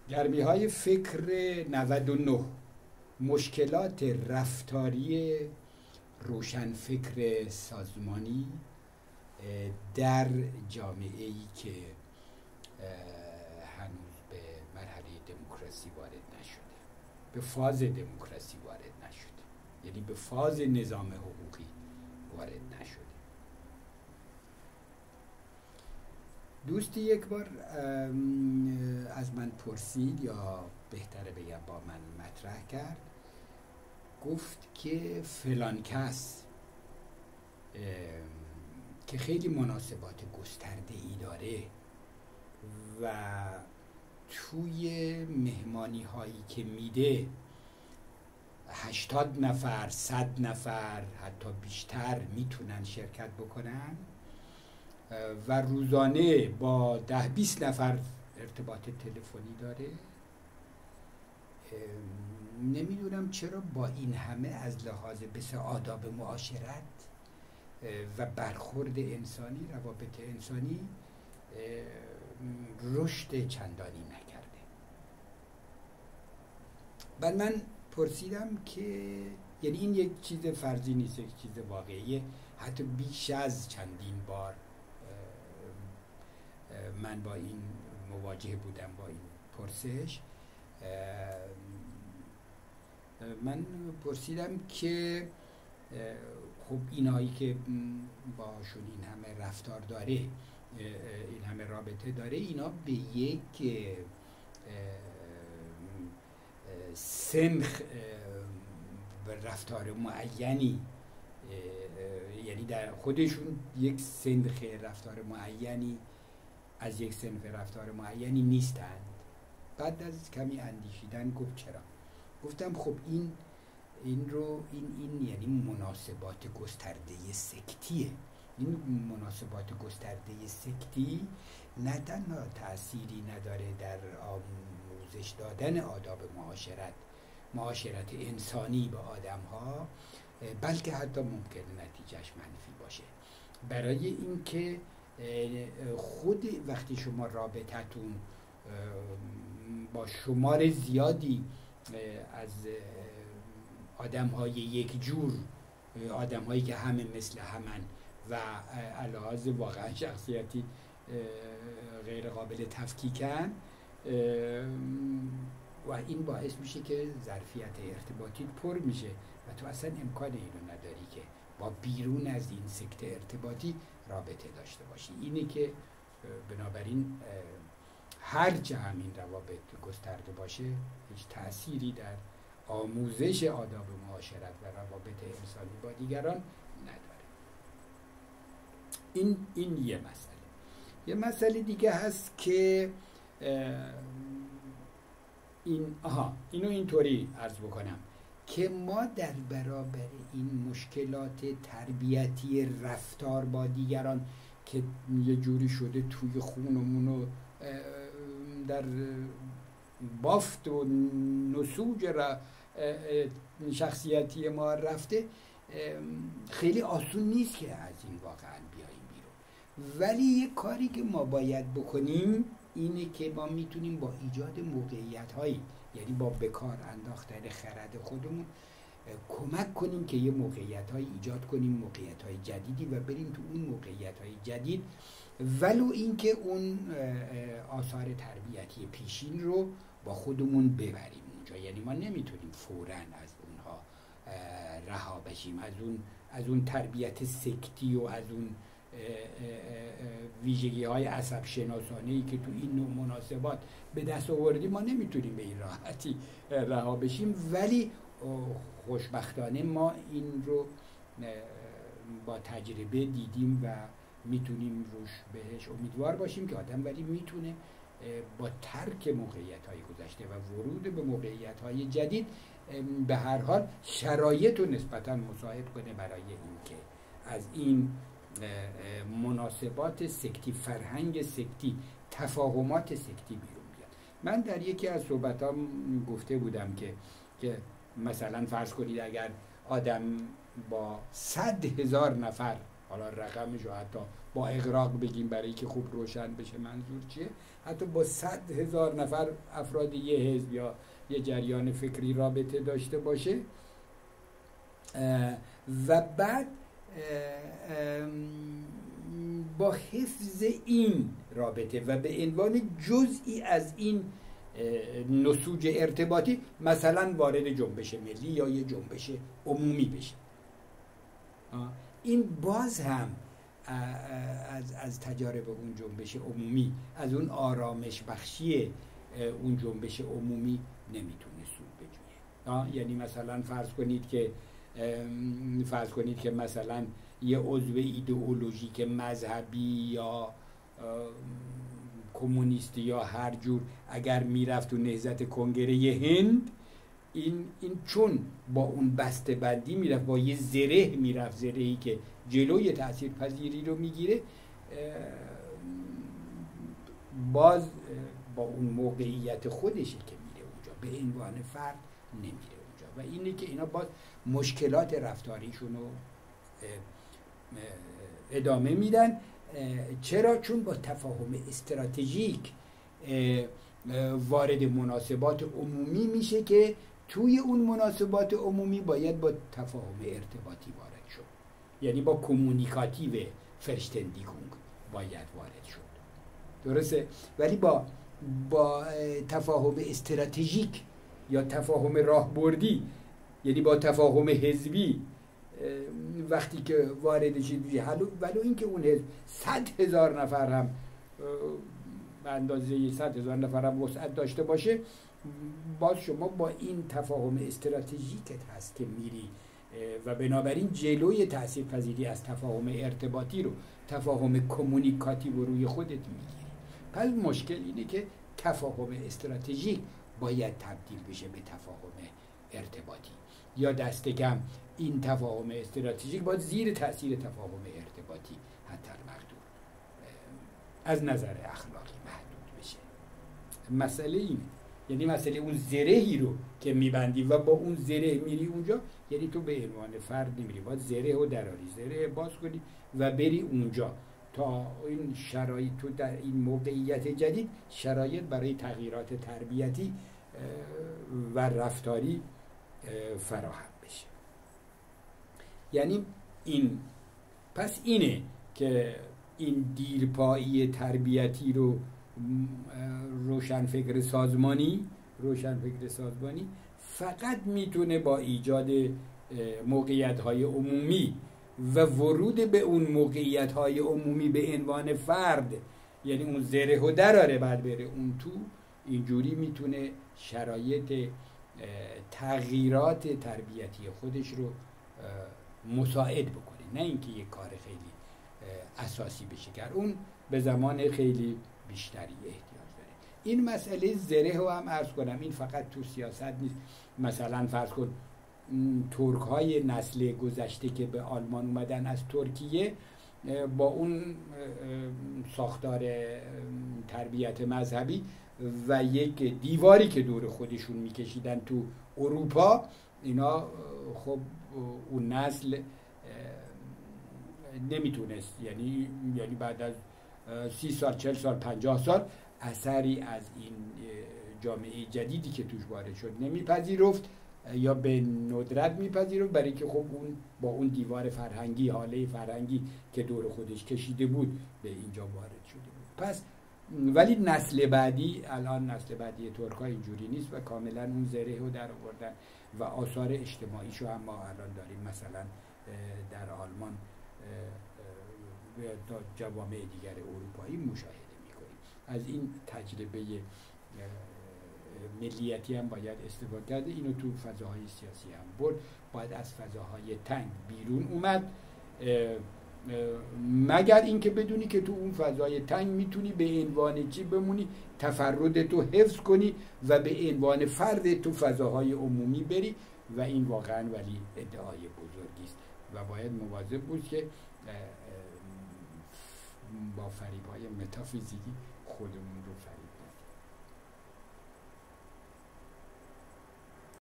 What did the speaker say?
گرمی های فکر 99 مشکلات رفتاری روشنفکر سازمانی در جامعه ای که هنوز به مرحله دموکراسی وارد نشده، به فاز دموکراسی وارد نشده، یعنی به فاز نظام حقوقی وارد نشده. دوستی یک بار از من پرسید، یا بهتره بگم با من مطرح کرد، گفت که فلان کس که خیلی مناسبات گسترده ای داره و توی مهمانی هایی که میده 80 نفر 100 نفر حتی بیشتر میتونن شرکت بکنن و روزانه با 10-20 نفر ارتباط تلفنی داره. نمیدونم چرا با این همه از لحاظ بس آداب معاشرت و برخورد انسانی، روابط انسانی رشد چندانی نکرده. بعد من پرسیدم که یعنی این یک چیز فرضی نیست، یک چیز واقعیه. حتی بیش از چندین بار من با این مواجه بودم، با این پرسش. من پرسیدم که خب اینایی که باشون این همه رفتار داره، این همه رابطه داره، اینا به یک سنخ رفتار معینی، یعنی در خودشون یک سنخ رفتار معینی از یک سنخ رفتار معینی نیستند. بعد از کمی اندیشیدن گفت چرا؟ گفتم خب این یعنی مناسبات گسترده سکتیه. این مناسبات گسترده سکتی نه تنها تأثیری نداره در آموزش دادن آداب معاشرت انسانی به آدم ها، بلکه حتی ممکنه نتیجهش منفی باشه. برای اینکه خود وقتی شما رابطتون با شمار زیادی از آدم های یک جور، آدم هایی که همه مثل همن و علاوه واقعا شخصیتی غیر قابل تفکیکن، و این باعث میشه که ظرفیت ارتباطی پر میشه و تو اصلا امکان اینو نداری که با بیرون از این سکت ارتباطی رابطه داشته باشی. اینه که بنابراین هرچه همین روابط گسترده باشه هیچ تأثیری در آموزش آداب معاشرت و روابط انسانی با دیگران نداره. این یه مسئله. یه مسئله دیگه هست که اینو اینطوری عرض بکنم که ما در برابر این مشکلات تربیتی رفتار با دیگران که یه جوری شده توی خونمون و در بافت و نسوج شخصیتی ما رفته، خیلی آسون نیست که از این واقعا بیاییم بیرون. ولی یه کاری که ما باید بکنیم اینه که ما میتونیم با ایجاد موقعیت هایی، یعنی با بکار انداختن خرد خودمون، کمک کنیم که یه موقعیت هایی ایجاد کنیم، موقعیت های جدیدی، و بریم تو اون موقعیت های جدید ولو اینکه اون آثار تربیتی پیشین رو با خودمون ببریم اونجا. یعنی ما نمیتونیم فوراً از اونها رها بشیم، از اون تربیت سکتی و از اون ویژگی های عصب شناسانه‌ای که تو این نوع مناسبات به دست آوردیم، ما نمیتونیم به این راحتی رها بشیم. ولی خوشبختانه ما این رو با تجربه دیدیم و میتونیم روش بهش امیدوار باشیم که آدم ولی میتونه با ترک موقعیت های گذشته و ورود به موقعیت های جدید به هر حال شرایط رو نسبتاً مساعد کنه برای اینکه از این مناسبات سکتی، فرهنگ سکتی، تفاهمات سکتی بیرون بیاد. من در یکی از صحبتام گفته بودم که مثلا فرض کنید اگر آدم با 100,000 نفر حالا رقمش رو حتی با اغراق بگیم برای که خوب روشن بشه منظور چیه، حتی با 100,000 نفر افراد یه حزب یا یه جریان فکری رابطه داشته باشه و بعد با حفظ این رابطه و به عنوان جزئی از این نسوج ارتباطی مثلا وارد جنبش ملی یا یه جنبش عمومی بشه. این باز هم از تجارب اون جنبش عمومی، از اون آرامش بخشی اون جنبش عمومی نمیتونه سود بجویه. یعنی مثلا فرض کنید که مثلا یه عضو ایدئولوژیک مذهبی یا کمونیستی یا هر جور اگر میرفت تو نهضت کنگره هند، این چون با اون بسته بندی میرفت، با یه زره میرفت، زرهی که جلوی تأثیر پذیری رو میگیره، باز با اون موقعیت خودشه که میره اونجا، به عنوان فرد نمیره اونجا. و اینه که اینا باز مشکلات رفتاریشون رو ادامه میدن. چرا؟ چون با تفاهم استراتژیک وارد مناسبات عمومی میشه که توی اون مناسبات عمومی باید با تفاهم ارتباطی وارد شد، یعنی با کمونیکاتیو فرشتندیگونگ باید وارد شد، درسته؟ ولی با تفاهم استراتژیک یا تفاهم راهبردی، یعنی با تفاهم حزبی، وقتی که وارد شید ولو اینکه اون حزب 100,000 نفر هم به اندازه 100,000 نفر هم وسعت داشته باشه، باز شما با این تفاهم استراتژیکت هست که میری و بنابراین جلوی تاثیرپذیری از تفاهم ارتباطی رو، تفاهم کمونیکاتیو رو روی خودت میگیری. پس مشکل اینه که تفاهم استراتژیک باید تبدیل بشه به تفاهم ارتباطی، یا دست کم این تفاهم استراتژیک باید زیر تاثیر تفاهم ارتباطی حتی مقدور از نظر اخلاقی محدود بشه. مسئله اینه، یعنی مسئله اون زرهی رو که میبندی و با اون زره میری اونجا، یعنی تو به عنوان فرد نمیری، باید زره رو دراری، زره باز کنی و بری اونجا تا این شرایط، تو در این موقعیت جدید شرایط برای تغییرات تربیتی و رفتاری فراهم بشه. یعنی پس اینه که این دیرپایی تربیتی رو روشنفکر سازمانی فقط میتونه با ایجاد موقعیت‌های عمومی و ورود به اون موقعیت‌های عمومی به عنوان فرد، یعنی اون زره و دراره بعد بره اون تو، اینجوری میتونه شرایط تغییرات تربیتی خودش رو مساعد بکنه، نه اینکه یک کار خیلی اساسی بشه کرد، اون به زمان خیلی بیشتری احتیاج داره. این مسئله زره رو هم عرض کنم، این فقط تو سیاست نیست. مثلا فرض کن ترک های نسل گذشته که به آلمان اومدن از ترکیه، با اون ساختار تربیت مذهبی و یک دیواری که دور خودشون میکشیدن تو اروپا، اینا خب اون نسل نمیتونست، یعنی بعد از 30 سال 40 سال 50 سال اثری از این جامعه جدیدی که توش وارد شد نمیپذیرفت یا به ندرت میپذیرفت، برای که خب اون با اون دیوار فرهنگی، حاله فرهنگی که دور خودش کشیده بود به اینجا وارد شده بود. پس ولی نسل بعدی، الان نسل بعدی ترک‌ها اینجوری نیست و کاملا اون زره رو در آوردن و آثار اجتماعیشو هم ما الان داریم، مثلا در آلمان تا جوامع دیگر اروپایی مشاهده میکنیم. از این تجربه ملیتی هم باید استفاده کرده، اینو تو فضاهای سیاسی هم برد. باید از فضاهای تنگ بیرون اومد، مگر اینکه بدونی که تو اون فضای تنگ میتونی به عنوان چی بمونی، تفردتو حفظ کنی و به عنوان فرد تو فضاهای عمومی بری، و این واقعا ولی ادعای بزرگی است و باید مواظب بود که با فریب‌های متافیزیکی خودمون رو فریب